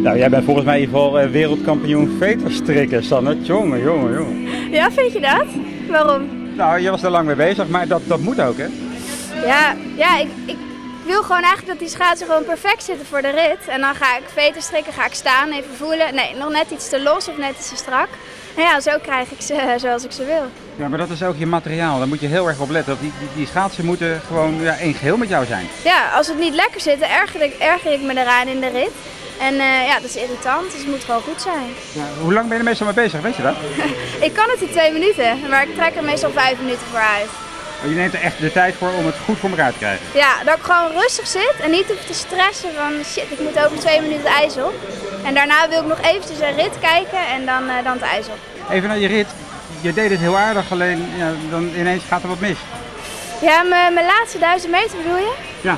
Nou, jij bent volgens mij in ieder geval wereldkampioen veterstrikken, Sanne. Jongen. Ja, vind je dat? Waarom? Nou, je was er lang mee bezig, maar dat moet ook, hè? Ja, ik wil gewoon eigenlijk dat die schaatsen gewoon perfect zitten voor de rit. En dan ga ik veterstrikken, ga ik staan, even voelen. Nee, nog net iets te los of net iets te strak. En ja, zo krijg ik ze zoals ik ze wil. Ja, maar dat is ook je materiaal. Daar moet je heel erg op letten. Die schaatsen moeten gewoon één geheel met jou zijn. Ja, als het niet lekker zit, erger ik me eraan in de rit. En ja, dat is irritant, dus het moet gewoon goed zijn. Ja, hoe lang ben je er meestal mee bezig, weet je dat? Ik kan het in 2 minuten, maar ik trek er meestal 5 minuten voor uit. Je neemt er echt de tijd voor om het goed voor elkaar te krijgen? Ja, dat ik gewoon rustig zit en niet hoef te stressen van shit, ik moet over 2 minuten het ijs op. En daarna wil ik nog eventjes een rit kijken en dan het ijs op. Even naar je rit. Je deed het heel aardig, alleen dan ineens gaat er wat mis. Ja, mijn laatste 1000 meter bedoel je? Ja,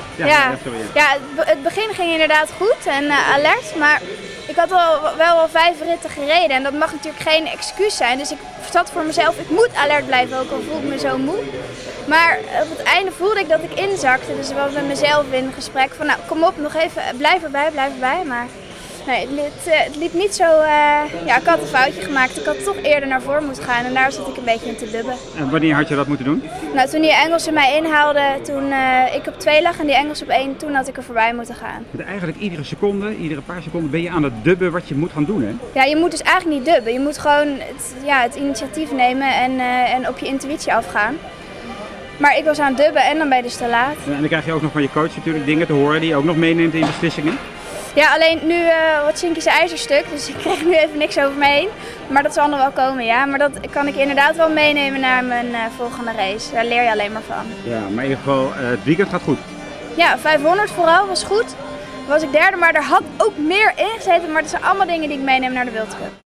het begin ging inderdaad goed en alert, maar ik had wel 5 ritten gereden en dat mag natuurlijk geen excuus zijn. Dus ik zat voor mezelf, ik moet alert blijven, ook al voel ik me zo moe. Maar op het einde voelde ik dat ik inzakte, dus ik was met mezelf in gesprek van nou kom op, nog even, blijf erbij. Maar nee, het liep niet zo, ik had een foutje gemaakt. Ik had toch eerder naar voren moeten gaan en daar zat ik een beetje in te dubben. En wanneer had je dat moeten doen? Nou, toen die Engelsen mij inhaalden, toen ik op 2 lag en die Engels op 1, toen had ik er voorbij moeten gaan. Want eigenlijk iedere paar seconden ben je aan het dubben wat je moet gaan doen, hè? Ja, je moet dus eigenlijk niet dubben. Je moet gewoon het initiatief nemen en op je intuïtie afgaan. Maar ik was aan het dubben en dan ben je dus te laat. Ja, en dan krijg je ook nog van je coach natuurlijk dingen te horen die je ook nog meeneemt in beslissingen. Ja, alleen nu wordt Shinky's ijzerstuk, dus ik krijg nu even niks over me heen. Maar dat zal nog wel komen, ja. Maar dat kan ik inderdaad wel meenemen naar mijn volgende race. Daar leer je alleen maar van. Ja, maar in ieder geval, het weekend gaat goed. Ja, 500 vooral was goed. Was ik derde, maar er had ook meer in gezeten. Maar dat zijn allemaal dingen die ik meeneem naar de World Cup.